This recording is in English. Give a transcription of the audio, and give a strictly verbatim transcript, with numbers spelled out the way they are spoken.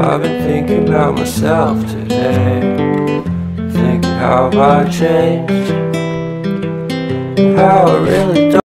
I've been thinking about myself today, thinking how I changed, how I really don't